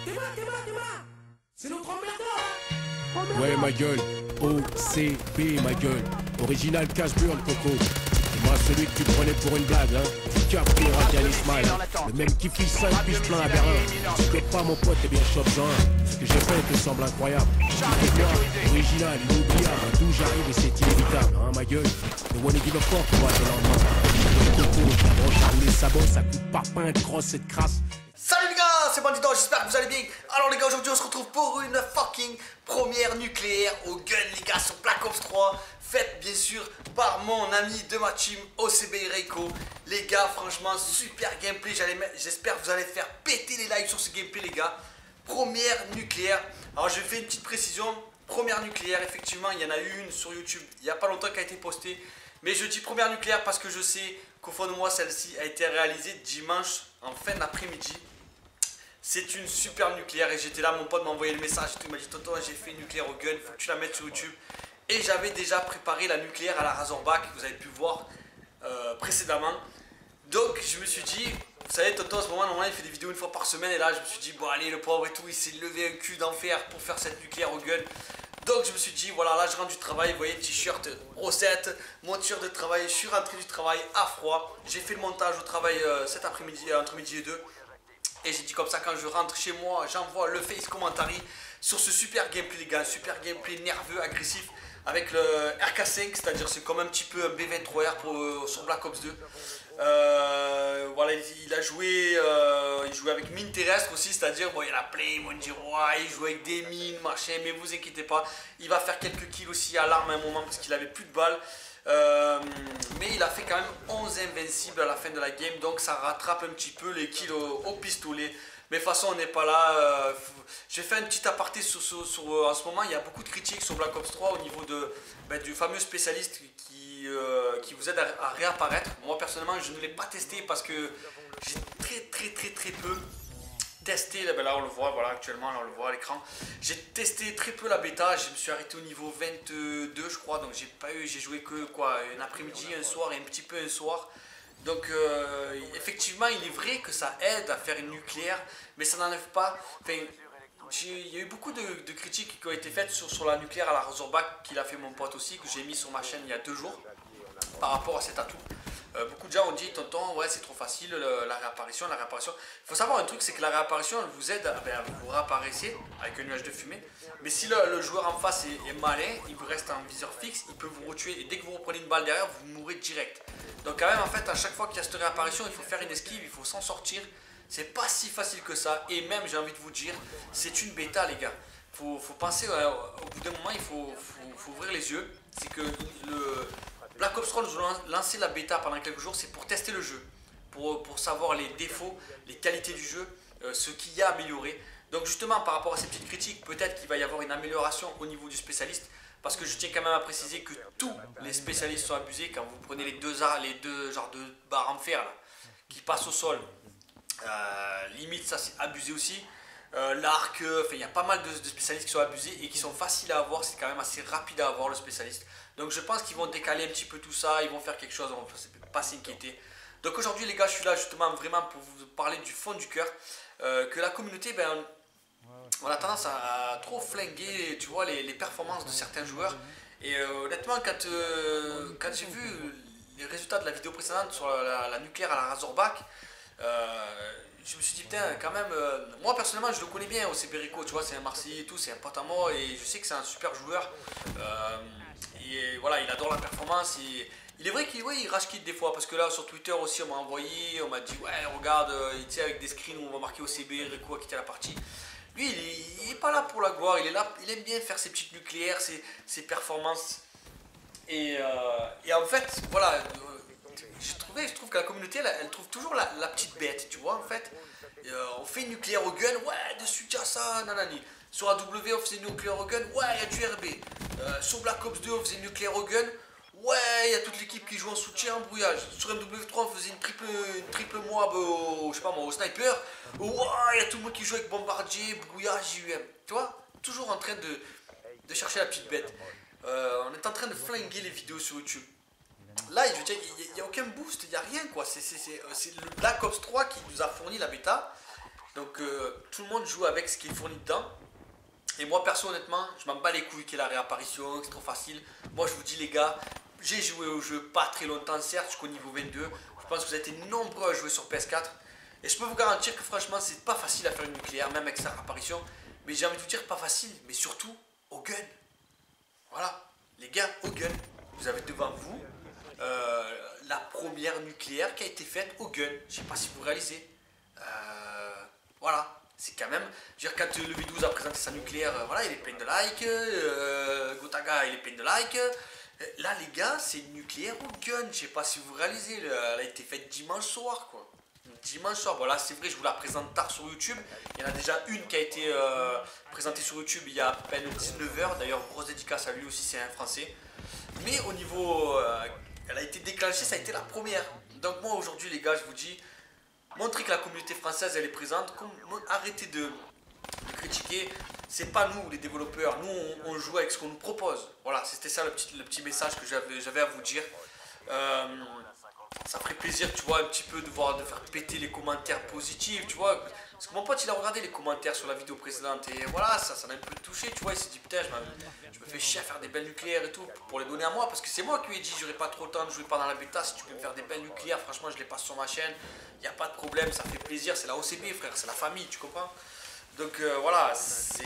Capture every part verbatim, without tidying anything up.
C'est notre emmerdeur. Ouais ma gueule, O C B ma gueule, original cash burn Coco. C'est moi celui que tu prenais pour une blague hein. Capri Radial Ismail, le même qui fiche cinq piges plein à Berlin. Tu fais pas mon pote, t'es bien chopin. Ce que j'ai fait te semble incroyable. C'est moi, original, inoubliable, d'où j'arrive et c'est inévitable hein ma gueule. Le one give a fuck moi c'est lendemain. Coco, ta broche à les sabots, ça coûte pas pain de crosse et de crasse. Salut les gars, c'est Bandito, j'espère que vous allez bien. Alors les gars, aujourd'hui on se retrouve pour une fucking première nucléaire au gun les gars sur Black Ops trois. Faite bien sûr par mon ami de ma team O C B Reiko. Les gars, franchement super gameplay, j'espère que vous allez faire péter les likes sur ce gameplay les gars. Première nucléaire, alors je fais une petite précision. Première nucléaire, effectivement il y en a eu une sur YouTube il n'y a pas longtemps qui a été postée. Mais je dis première nucléaire parce que je sais qu'au fond de moi celle-ci a été réalisée dimanche en fin d'après-midi. C'est une super nucléaire et j'étais là, mon pote m'a envoyé le message, il m'a dit tonton j'ai fait une nucléaire au gun, faut que tu la mettes sur YouTube. Et j'avais déjà préparé la nucléaire à la Razorback, vous avez pu voir euh, précédemment. Donc je me suis dit, vous savez tonton à ce moment normalement il fait des vidéos une fois par semaine. Et là je me suis dit bon allez le pauvre et tout, il s'est levé un cul d'enfer pour faire cette nucléaire au gun. Donc je me suis dit voilà là je rentre du travail, vous voyez t-shirt recette, mon t-shirt de travail, je suis rentré du travail à froid. J'ai fait le montage au travail euh, cet après-midi, entre midi et deux. Et j'ai dit comme ça quand je rentre chez moi, j'envoie le face commentary sur ce super gameplay les gars, super gameplay nerveux, agressif. Avec le R K cinq, c'est-à-dire c'est comme un petit peu un B vingt-trois R pour, euh, sur Black Ops deux. Euh, voilà, il, il a joué, euh, il jouait avec mine terrestre aussi, c'est-à-dire bon, il y en a plein, ils vont dire ouais, il joue avec des mines, machin, mais vous inquiétez pas, il va faire quelques kills aussi à l'arme à un moment parce qu'il avait plus de balles. Euh, mais il a fait quand même onze invincibles à la fin de la game, donc ça rattrape un petit peu les kills au, au pistolet. Mais de toute façon on n'est pas là, euh, j'ai fait un petit aparté sur, sur, sur euh, en ce moment il y a beaucoup de critiques sur Black Ops trois au niveau de, ben, du fameux spécialiste qui, euh, qui vous aide à, à réapparaître. Moi personnellement je ne l'ai pas testé parce que j'ai très très très très peu testé, ben là on le voit, voilà actuellement là on le voit à l'écran. J'ai testé très peu la bêta, je me suis arrêté au niveau vingt-deux je crois, donc j'ai pas eu, j'ai joué que quoi, un après-midi, un soir et un petit peu un soir. Donc euh, effectivement il est vrai que ça aide à faire une nucléaire, mais ça n'enlève pas, enfin, il y a eu beaucoup de, de critiques qui ont été faites sur, sur la nucléaire à la Razorback qu'il a fait mon pote aussi, que j'ai mis sur ma chaîne il y a deux jours par rapport à cet atout. Euh, beaucoup de gens ont dit tonton ouais c'est trop facile le, la réapparition, la réapparition. Il faut savoir un truc, c'est que la réapparition elle vous aide, à, ben, vous réapparaissez avec un nuage de fumée. Mais si le, le joueur en face est, est malin, il vous reste en viseur fixe, il peut vous retuer et dès que vous reprenez une balle derrière, vous mourrez direct. Donc quand même en fait à chaque fois qu'il y a cette réapparition, il faut faire une esquive, il faut s'en sortir. C'est pas si facile que ça et même j'ai envie de vous dire, c'est une bêta les gars. Faut, faut penser, ouais, au bout d'un moment il faut, faut, faut ouvrir les yeux. C'est que le Black Ops trois nous a lancé la bêta pendant quelques jours, c'est pour tester le jeu, pour, pour savoir les défauts, les qualités du jeu, euh, ce qu'il y a à améliorer. Donc justement par rapport à ces petites critiques, peut-être qu'il va y avoir une amélioration au niveau du spécialiste, parce que je tiens quand même à préciser que tous les spécialistes sont abusés. Quand vous prenez les deux, les deux genres de barres en fer là, qui passent au sol, euh, limite ça c'est abusé aussi. Euh, L'arc, euh, enfin il y a pas mal de, de spécialistes qui sont abusés et qui sont faciles à avoir, c'est quand même assez rapide à avoir le spécialiste. Donc je pense qu'ils vont décaler un petit peu tout ça, ils vont faire quelque chose, on va pas s'inquiéter. Donc aujourd'hui les gars, je suis là justement vraiment pour vous parler du fond du cœur, euh, que la communauté, ben, on a tendance à trop flinguer, tu vois, les, les performances de certains joueurs. Et euh, honnêtement, quand, euh, quand j'ai vu les résultats de la vidéo précédente sur la, la, la nucléaire à la Razorback, euh, je me suis dit putain quand même, euh, moi personnellement je le connais bien O C B Reiko, tu vois, c'est un Marseillais et tout, c'est un pote à moi et je sais que c'est un super joueur. Euh, et voilà, il adore la performance. Et, il est vrai qu'il ouais, il rage quitte des fois parce que là sur Twitter aussi on m'a envoyé, on m'a dit ouais regarde, euh, il tient avec des screens où on va marquer O C B Reiko a quitté la partie. Lui il n'est pas là pour la gloire, il est là, il aime bien faire ses petites nucléaires, ses, ses performances. Et, euh, et en fait voilà, euh, je, trouvais, je trouve que la communauté elle, elle trouve toujours la, la petite bête, tu vois en fait. Euh, on fait une nucléaire au gun, ouais dessus tiens ça, nanani. Sur A W on faisait une nucléaire au gun, ouais il y a du R B. Euh, sur Black Ops deux on faisait une nucléaire au gun, ouais il y a toute l'équipe qui joue en soutien en brouillage. Sur M W trois on faisait une triple, une triple moab au, je sais pas moi, au sniper, ouais il y a tout le monde qui joue avec bombardier, brouillage, J U M. Tu vois, toujours en train de, de chercher la petite bête. Euh, on est en train de flinguer les vidéos sur YouTube. Là je veux dire, il n'y a, a aucun boost, il n'y a rien quoi. C'est le Black Ops trois qui nous a fourni la bêta. Donc euh, tout le monde joue avec ce qui est fourni dedans. Et moi perso honnêtement, je m'en bats les couilles qu'il y ait la réapparition, que c'est trop facile. Moi je vous dis les gars, j'ai joué au jeu pas très longtemps certes, jusqu'au niveau vingt-deux. Je pense que vous avez été nombreux à jouer sur P S quatre. Et je peux vous garantir que franchement c'est pas facile à faire une nucléaire, même avec sa réapparition. Mais j'ai envie de vous dire pas facile, mais surtout au gun. Voilà, les gars, au gun. Vous avez devant vous euh, la première nucléaire qui a été faite au gun. Je sais pas si vous réalisez. Euh, voilà. C'est quand même, je veux dire, quand le V douze a présenté sa nucléaire, euh, voilà, il est plein de likes, euh, Gotaga il est plein de likes. Euh, là les gars, c'est une nucléaire au gun, je sais pas si vous réalisez, elle a été faite dimanche soir quoi. Dimanche soir, voilà c'est vrai, je vous la présente tard sur YouTube. Il y en a déjà une qui a été euh, présentée sur YouTube il y a à peine dix-neuf heures, d'ailleurs grosse dédicace à lui aussi, c'est un français. Mais au niveau, euh, elle a été déclenchée, ça a été la première. Donc moi aujourd'hui les gars, je vous dis, montrez que la communauté française elle est présente, arrêtez de, de critiquer, c'est pas nous les développeurs, nous on, on joue avec ce qu'on nous propose. Voilà, c'était ça le petit, le petit message que j'avais à vous dire. Euh, ça ferait plaisir, tu vois, un petit peu de voir, de faire péter les commentaires positifs, tu vois. Parce que mon pote il a regardé les commentaires sur la vidéo précédente et voilà, ça, ça l'a un peu touché, tu vois. Il s'est dit putain, je, je me fais chier à faire des belles nucléaires et tout pour les donner à moi. Parce que c'est moi qui lui ai dit, j'aurais pas trop le temps de jouer pendant la bêta. Si tu peux me faire des belles nucléaires, franchement, je les passe sur ma chaîne. Il n'y a pas de problème, ça fait plaisir, c'est la O C B, frère, c'est la famille, tu comprends. Donc euh, voilà, c'est.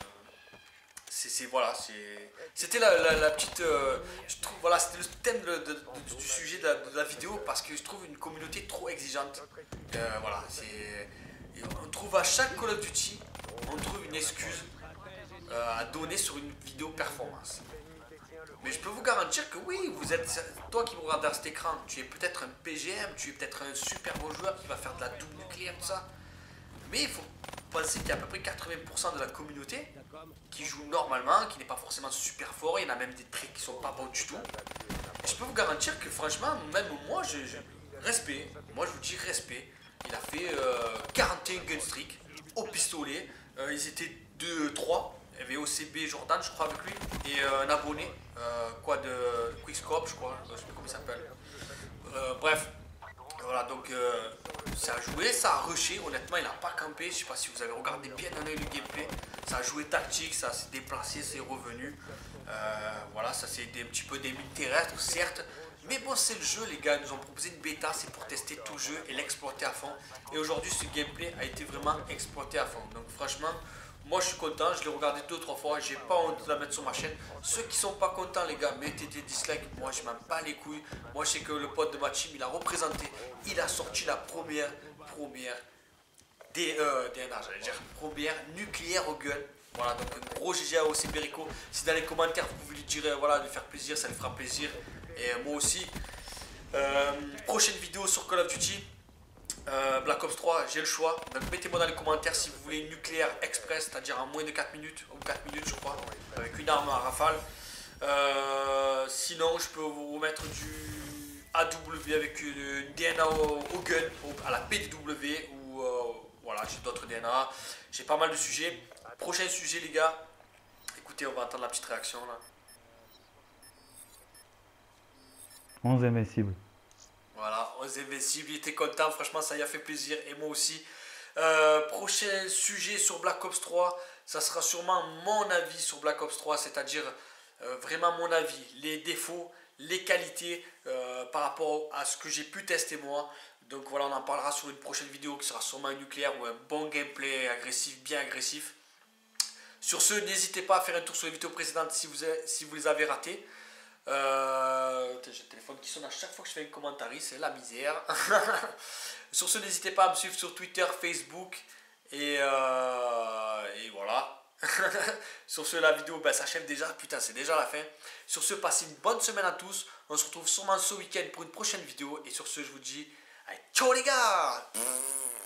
C'est voilà, c'était la, la, la petite. Euh, je trouve, voilà, c'était le thème de, de, de, du sujet de la, de la vidéo parce que je trouve une communauté trop exigeante. Euh, voilà, c'est. On trouve à chaque Call of Duty, on trouve une excuse euh, à donner sur une vidéo performance. Mais je peux vous garantir que oui, vous êtes, toi qui me regardes à cet écran, tu es peut-être un P G M, tu es peut-être un super bon joueur qui va faire de la double nucléaire, tout ça. Mais il faut penser qu'il y a à peu près quatre-vingts pour cent de la communauté qui joue normalement, qui n'est pas forcément super fort, il y en a même des tricks qui sont pas bons du tout. Et je peux vous garantir que franchement, même moi, je, je respect, moi je vous dis respect. Il a fait euh, quarante et un gun streak au pistolet, euh, ils étaient deux trois. Il y avait O C B Jordan, je crois, avec lui, et euh, un abonné, euh, quoi, de Quickscope, je crois, je sais pas comment il s'appelle. Euh, bref, voilà, donc euh, ça a joué, ça a rushé, honnêtement, il n'a pas campé. Je sais pas si vous avez regardé bien un œil le gameplay. Ça a joué tactique, ça s'est déplacé, c'est revenu. Euh, voilà, ça c'est un petit peu des mines terrestres, certes. Mais bon, c'est le jeu, les gars. Ils nous ont proposé une bêta, c'est pour tester tout le jeu et l'exploiter à fond. Et aujourd'hui, ce gameplay a été vraiment exploité à fond. Donc, franchement. Moi je suis content, je l'ai regardé deux trois fois, j'ai pas honte de la mettre sur ma chaîne. Ceux qui sont pas contents les gars, mettez des dislikes, moi je m'en bats les couilles. Moi je sais que le pote de ma team il a représenté, il a sorti la première, première D, euh, D N A j'allais dire, première nucléaire au gun. Voilà, donc un gros G G à O C B Rico. Si dans les commentaires vous pouvez lui dire voilà, de faire plaisir, ça lui fera plaisir. Et moi aussi. Euh, prochaine vidéo sur Call of Duty. Euh, Black Ops trois, j'ai le choix. Donc mettez-moi dans les commentaires si vous voulez une nucléaire express, c'est-à-dire en moins de quatre minutes, ou quatre minutes je crois, avec une arme à rafale. Euh, sinon, je peux vous remettre du A W avec une D N A au, au gun, au, à la P D W, ou euh, voilà, j'ai d'autres D N A. J'ai pas mal de sujets. Prochain sujet les gars. Écoutez, on va entendre la petite réaction là. onze invincibles. Voilà, onze invincibles, il était content, franchement ça y a fait plaisir et moi aussi. Euh, prochain sujet sur Black Ops trois, ça sera sûrement mon avis sur Black Ops trois, c'est-à-dire euh, vraiment mon avis, les défauts, les qualités euh, par rapport à ce que j'ai pu tester moi. Donc voilà, on en parlera sur une prochaine vidéo qui sera sûrement un nucléaire ou un bon gameplay agressif, bien agressif. Sur ce, n'hésitez pas à faire un tour sur les vidéos précédentes si vous, avez, si vous les avez ratées. Euh, j'ai le téléphone qui sonne à chaque fois que je fais un commentaire, c'est la misère. Sur ce, n'hésitez pas à me suivre sur Twitter, Facebook et, euh, et voilà. Sur ce, la vidéo ben, s'achève déjà, putain c'est déjà la fin. Sur ce, passez une bonne semaine à tous. On se retrouve sûrement ce week-end pour une prochaine vidéo. Et sur ce, je vous dis, allez, ciao les gars.